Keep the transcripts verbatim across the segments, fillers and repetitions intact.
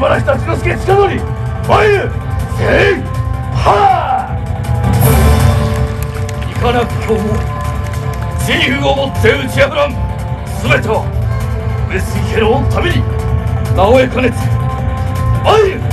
原下千之助近則参る。せいはー。いかなく今日も自由をもって打ち破らん。全ては上杉家のために直江兼続参る。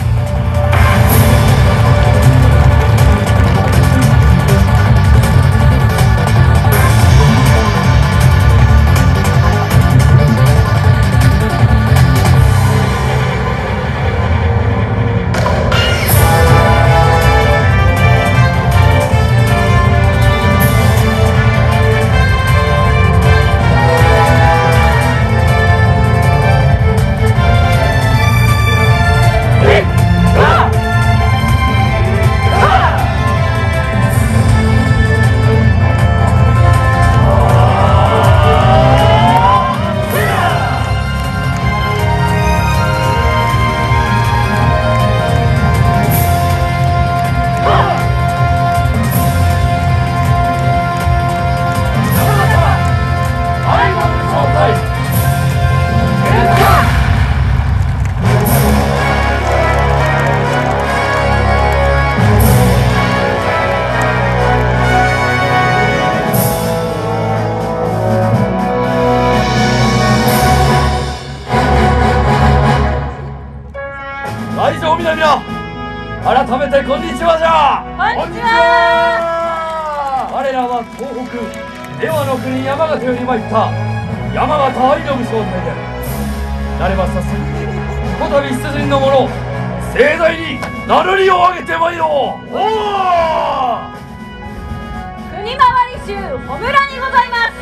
改めてこんにちはじゃ。 こんにちは。 我らは東北出羽の国山形より参った山形愛の武将隊である。なれば早速こたび出陣の者盛大に名乗りを上げてまいろう。おお、 国回り衆穂村にございます。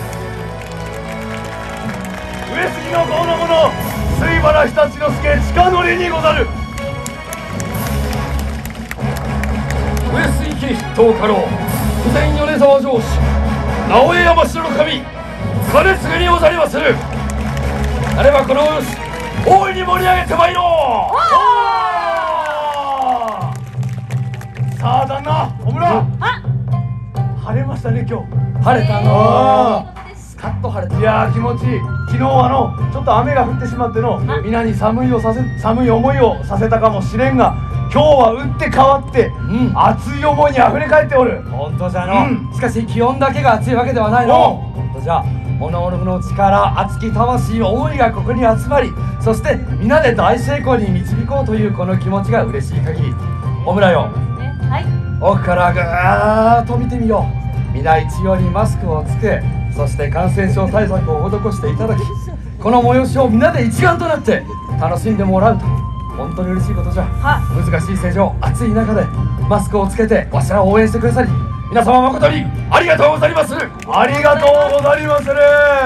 上杉の号の者水原下千之助近則にござる。上杉家筆頭家老豊前米沢城主直江山城の神兼続にござりまする。なればこのおよし大いに盛り上げてまいろう。さあ旦那小村、晴れましたね今日。 晴れたの。スカッと晴れた。 いやー気持ちいい。昨日あのちょっと雨が降ってしまっての皆に寒いをさせ寒い思いをさせたかもしれんが、今日は打って変わって、うん、熱い思いにあふれ返っておる。 本当じゃの、 うん、 しかし気温だけが熱いわけではないの。本当じゃ。物々の力、熱き魂、思いがここに集まり、そして皆で大成功に導こうというこの気持ちが嬉しい限り。小村よ、 はい、 奥からぐーっと見てみよう。皆一様にマスクをつけ、そして感染症対策を施していただき、この催しを皆で一丸となって楽しんでもらうと本当に嬉しいことじゃ。難しい世情、暑い中でマスクをつけてわしらを応援してくださり、皆様誠にありがとうございます。 ありがとうございまする。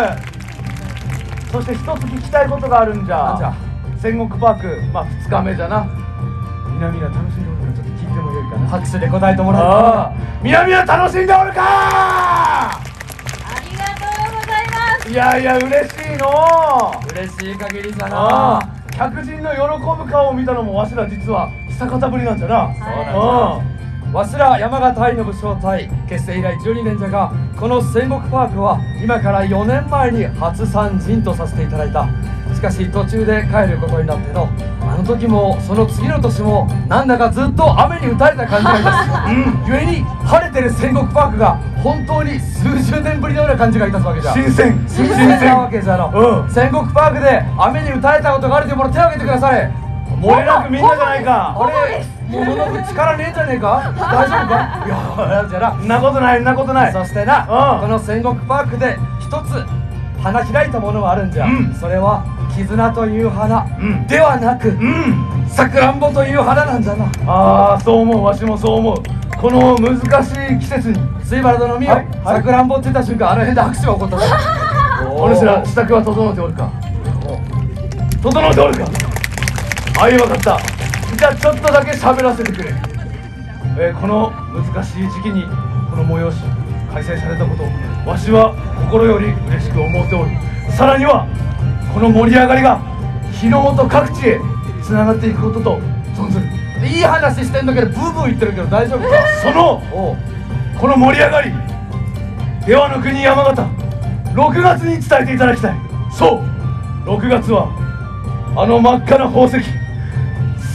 そして一つ聞きたいことがあるんじゃ。 なんじゃ。 戦国パーク、まあふつかめじゃな。南が楽しんでおるからちょっと聞いてもよいかな。 拍手で答えてもらうか。南は楽しんでおるか。 ありがとうございます。 いやいや嬉しいの。 嬉しい限りじゃな。 客人の喜ぶ顔を見たのもわしら実は久方ぶりなんじゃな。 そうなんじゃ。わしら山形愛の武将隊結成以来じゅうにねんじゃが、この戦国パークは今からよねんまえに初参陣とさせていただいた。しかし途中で帰ることになっての、あの時もその次の年もなんだかずっと雨に打たれた感じがいたし、うん、ゆえに晴れてる戦国パークが本当に数十年ぶりのような感じがいたすわけじゃ。 新鮮新鮮なわけじゃの、 うん、 戦国パークで雨に打たれたことがあるというもの手を挙げてくだされ。 漏れなくみんなじゃないか。 あれもののく力ねえんじゃねえか。大丈夫か。いやじゃな、 んなことないんなことない。 そしてな、 うん、 この戦国パークで一つ花開いたものがあるんじゃ、うん、それは絆という花、うん、ではなくさくらんぼという花なんじゃな。 ああそう思う、わしもそう思う。この難しい季節に水原殿見よ、さくらんぼって言った瞬間あの辺で拍手が起こったぞ。 お主ら支度は整っておるか。整っておるか。はい、分かった。じゃあちょっとだけ喋らせてくれ。えー、この難しい時期にこの催し開催されたことをわしは心より嬉しく思っておる。さらにはこの盛り上がりが日の本各地へつながっていくことと存ずる。 いい話してんだけどブーブー言ってるけど大丈夫か。 そのこの盛り上がり、出羽の国山形ろくがつに伝えていただきたい。そう、ろくがつはあの真っ赤な宝石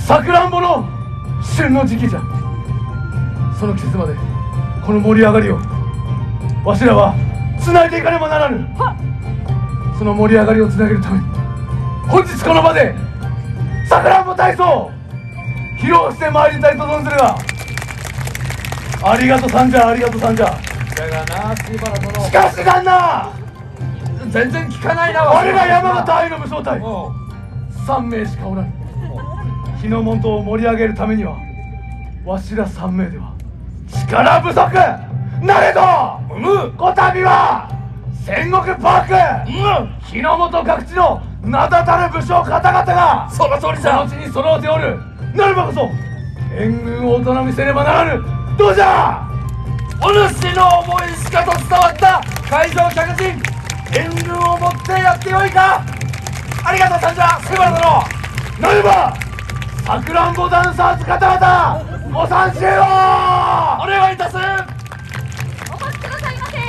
さくらんぼの旬の時期じゃ。その季節までこの盛り上がりをわしらはつないでいかねばならぬ。その盛り上がりをつなげるために本日この場でさくらんぼ体操を披露してまいりたいと存ずるが、ありがとさんじゃ、ありがとさんじゃ。 だがな、杉原殿、 しかし旦那、 全然聞かないな。 我ら山形愛の武将隊おうさんめいしかおらぬ。日の本を盛り上げるためにはわしらさんめいでは力不足なれど、うむこたびは戦国パーク、うん、日の本各地の名だたる武将方々がその通りじゃ。 その地に揃うておる。なればこそ援軍を大人見せねばならぬ。どうじゃ。 お主の思いしかと伝わった会場客人、援軍を持ってやってよいか。ありがとうさんじゃ、杉原殿。 なればさくらんぼダンサーズ方々ご参集をお願いいたす。 お越しくださいませ。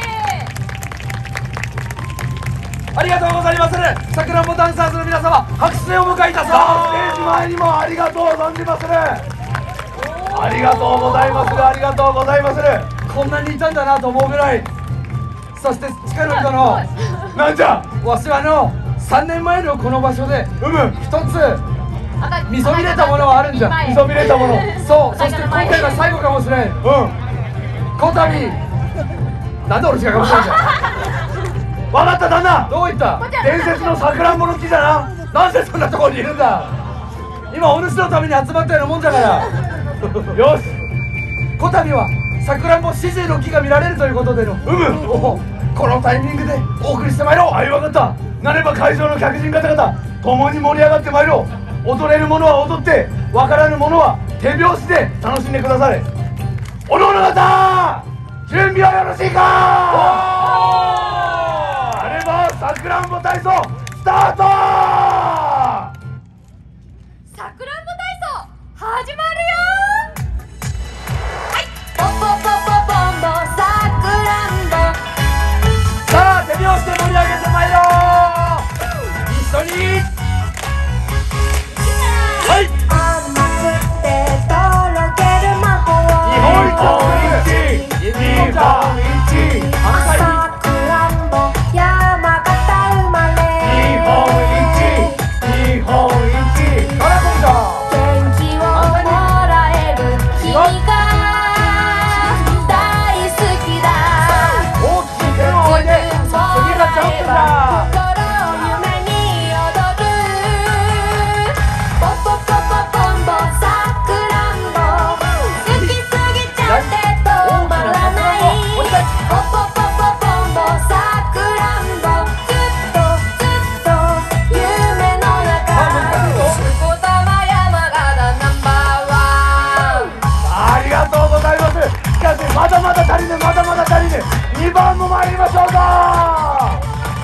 ありがとうございます。さくらんぼダンサーズの皆様、拍手でお迎えいたす。 ステージ前にもありがとう存じまする。ありがとうございまする。ありがとうございまする。 こんなにいたんだなと思うぐらい。そして近寄殿、 なんじゃ。 わしはのさんねんまえのこの場所でうむ一つ見そびれたものはあるんじゃ。 見そびれたもの。 そう、そして今回が最後かもしれん。 うん。 こたびなんで俺違うかもしれんじゃん。 わかった旦那。 どういった伝説のさくらんぼの木じゃな。 なんでそんなところにいるんだ。今お主のために集まったようなもんじゃから。 よし。 こたびはさくらんぼ四十の木が見られるということでの。 うむ。 おこのタイミングでお送りしてまいろう。 はい、わかった。なれば会場の客人方々共に盛り上がってまいろう。踊れる者は踊って、わからぬ者は手拍子で楽しんでくだされ。おのおの方準備はよろしいか。なればさくらんぼ体操スタート。 さくらんぼ体操始まるよ。はい、ポポポポポンボさくらんぼ。 さあ手拍子で盛り上げてまいろう。一緒に。はい。 甘くてとろける魔法。 日本一。日本一。 さくらんぼ山形生まれ。 日本一。日本一。 カラコンだ。 元気をもらえる君が大好きだ。 大きく手を置いて次がジャンプだ。 心を夢に踊る。ポポポポポンボさくらんぼ。好きすぎちゃって止まらない。ポポポポポンボさくらんぼ。ずっとずっと夢の中。横玉山形ナンバーワン。 ありがとうございます。しかしまだまだ足りぬ、まだまだ足りぬ。にばんも参りましょうか。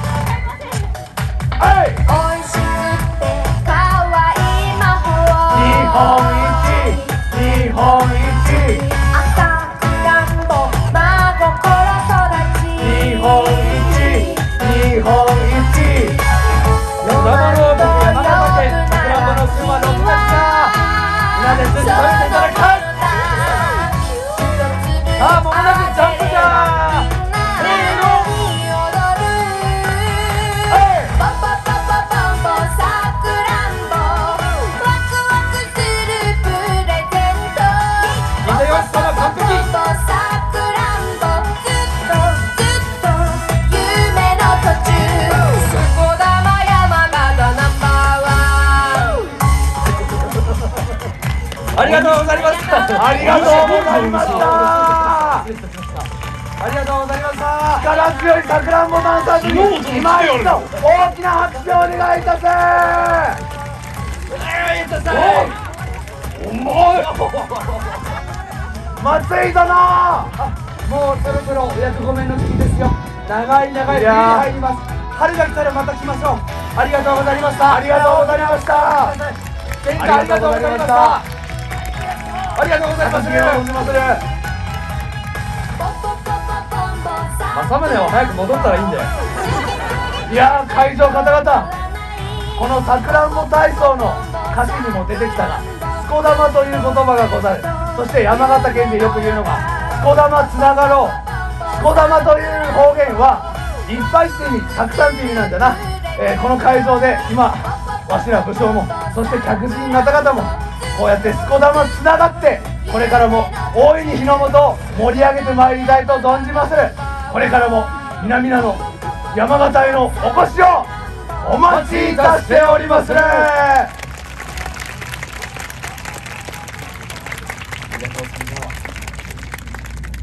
はい。 おいしくてかわいい魔法。 日本一。日本一。 さくらんぼ真心育ち。 日本一。日本一。 生の僕山形県さくらんぼの旬はろくがつだ。みんなでぜひ食べていただきたい。さあ、もうなくジャンプじゃ。せーの。 ポポポポポンボさくらんぼ。ワクワクするプレゼント。 みんなよし、その完璧。 ポポポポさくらんぼ。ずっとずっと夢の途中。すこだま山形ナンバーワン。 ありがとうございました。 ありがとうございました。 ありがとうございました。 力強いさくらんぼダンサーズに今一度大きな拍手をお願いいたす。お重い。松井殿、 もうそろそろお役御免の時期ですよ。長い長い冬にいやー入ります。春が来たらまた来ましょう。ありがとうございました。 ありがとうございました。 喧嘩ありがとうございました。ありがとうございます。政宗は早く戻ったらいいんだよ。 いやー、会場方々、このさくらんぼ体操の歌詞にも出てきたが、 子玉という言葉がござる。そして山形県でよく言うのがしこ玉つながろう。しこ玉という方言はいっぱいって意味、たくさんって意味なんだな。えー、この会場で今わしら武将もそして客人方々もこうやってしこ玉つながってこれからも大いに日の本を盛り上げてまいりたいと存じまする。これからも皆々の山形へのお越しをお待ちいたしておりまする。 ありがとうございます。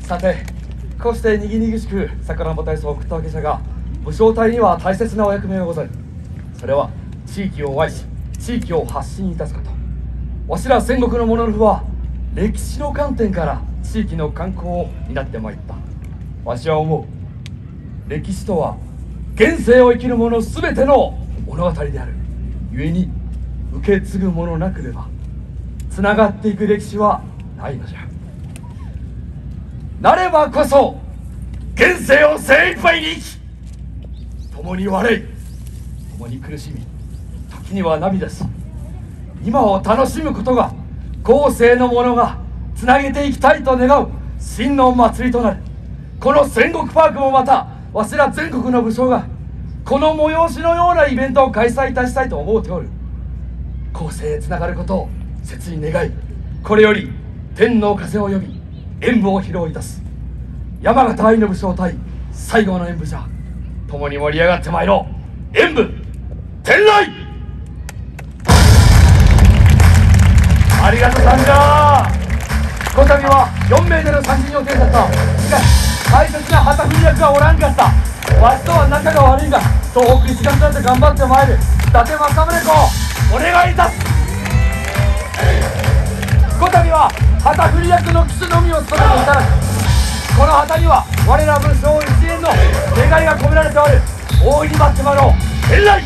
さて、こうしてにぎにぎしくさくらんぼ体操を送ったわけじゃが、武将隊には大切なお役目がござる。それは地域を愛し地域を発信いたすこと。わしら戦国の者の父は歴史の観点から地域の観光を担ってまいった。わしは思う、歴史とは現世を生きる者すべての物語である。故に受け継ぐものなければつながっていく歴史はないのじゃ。なればこそ現世を精一杯に生き、共に笑い共に苦しみ、時には涙し、今を楽しむことが後世の者がつなげていきたいと願う真の祭りとなる。この戦国パークもまたわしら全国の武将がこの催しのようなイベントを開催いたしたいと思うておる。後世へつながることを切に願い、これより天の風を呼び演舞を披露いたす。山形愛の武将隊最後の演舞じゃ。共に盛り上がってまいろう。演舞天来。 ありがとうさんじゃ。 この度はよんめいでの参陣予定だった。しかし大切な旗振り役がおらんかった。わしとは仲が悪いが東北一丸となって頑張ってまいる。伊達政宗公お願いいたす。この度は旗振り役の騎手のみを務めていただく。この旗には我ら武将一円の願いが込められておる。大いに待ってまろう。天来。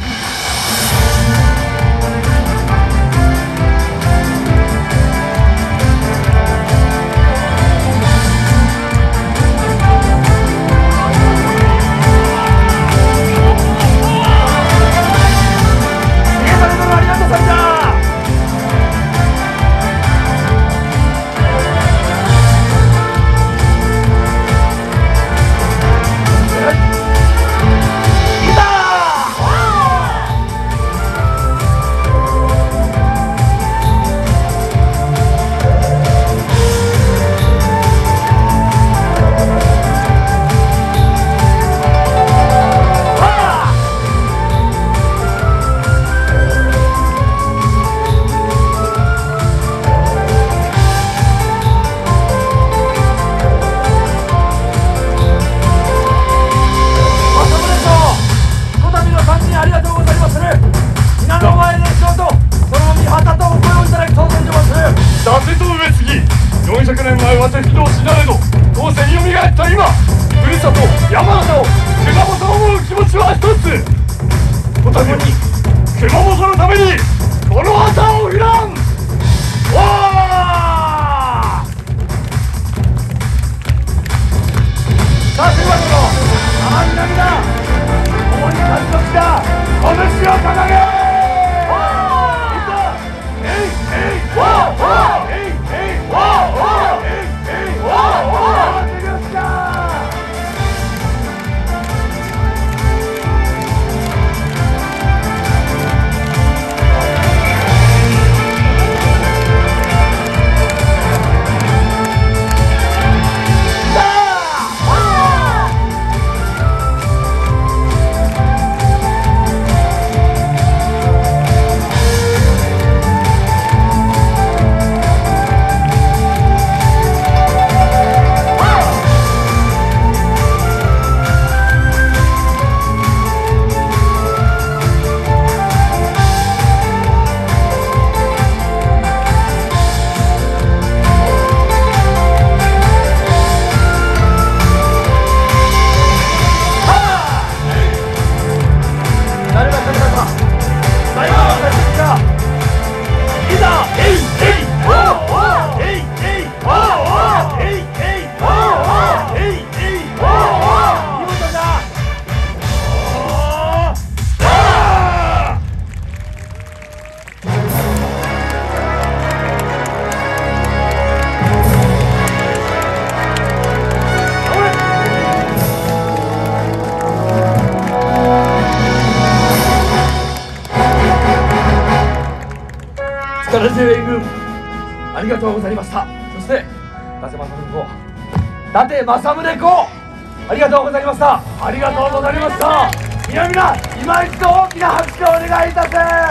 がとうございました。そして伊達政宗公、伊達政宗公、ありがとうございました。 ありがとうございました。皆々今一度大きな拍手をお願いいたせ。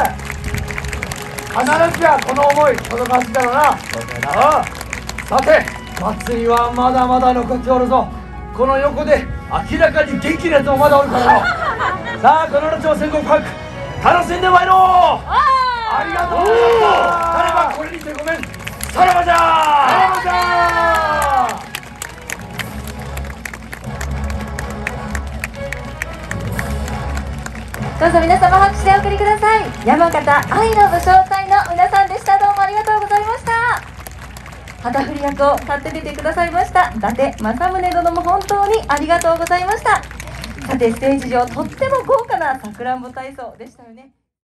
必ずやこの思い届かすだろうな。 そうだな。さて祭りはまだまだ残っておるぞ。この横で明らかに元気なやつもまだおるからな。さあこの後の戦国パーク楽しんでまいろう。 ありがとうございました。 なればこれにてごめん。さらばじゃー。 さらばじゃー。 どうぞ皆様拍手でお送りください。山形愛の武将隊の皆さんでした。どうもありがとうございました。旗振り役を立って出てくださいました伊達政宗殿も本当にありがとうございました。さてステージ上とっても豪華なさくらんぼ体操でしたよね。